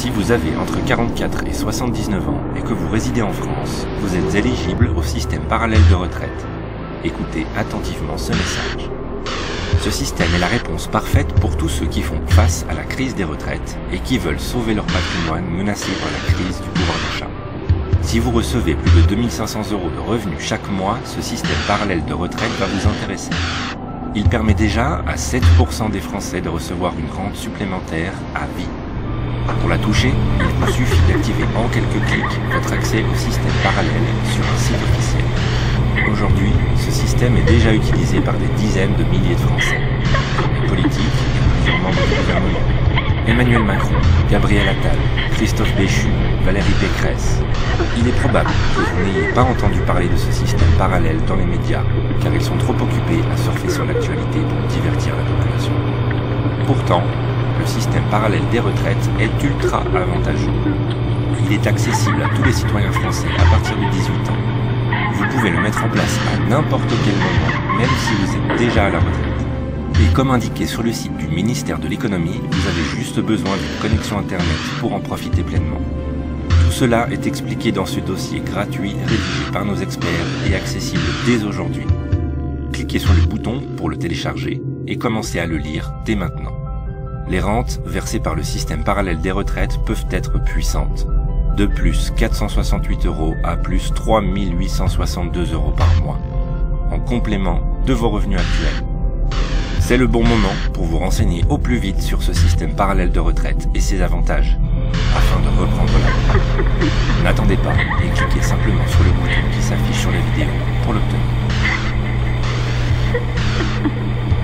Si vous avez entre 44 et 79 ans et que vous résidez en France, vous êtes éligible au système parallèle de retraite. Écoutez attentivement ce message. Ce système est la réponse parfaite pour tous ceux qui font face à la crise des retraites et qui veulent sauver leur patrimoine menacé par la crise du pouvoir d'achat. Si vous recevez plus de 2500 € de revenus chaque mois, ce système parallèle de retraite va vous intéresser. Il permet déjà à 7% des Français de recevoir une rente supplémentaire à vie. Pour la toucher, il vous suffit d'activer en quelques clics votre accès au système parallèle sur un site officiel. Aujourd'hui, ce système est déjà utilisé par des dizaines de milliers de Français, les politiques et plusieurs membres du gouvernement. Emmanuel Macron, Gabriel Attal, Christophe Béchu, Valérie Pécresse. Il est probable que vous n'ayez pas entendu parler de ce système parallèle dans les médias, car ils sont trop occupés à surfer sur l'actualité pour divertir la population. Pourtant, le système parallèle des retraites est ultra avantageux. Il est accessible à tous les citoyens français à partir de 18 ans. Vous pouvez le mettre en place à n'importe quel moment, même si vous êtes déjà à la retraite. Et comme indiqué sur le site du ministère de l'économie, vous avez juste besoin d'une connexion internet pour en profiter pleinement. Tout cela est expliqué dans ce dossier gratuit rédigé par nos experts et accessible dès aujourd'hui. Cliquez sur le bouton pour le télécharger et commencez à le lire dès maintenant. Les rentes versées par le système parallèle des retraites peuvent être puissantes. De plus 468 € à plus 3862 € par mois, en complément de vos revenus actuels. C'est le bon moment pour vous renseigner au plus vite sur ce système parallèle de retraite et ses avantages, afin de reprendre la main. N'attendez pas et cliquez simplement sur le bouton qui s'affiche sur la vidéo pour l'obtenir.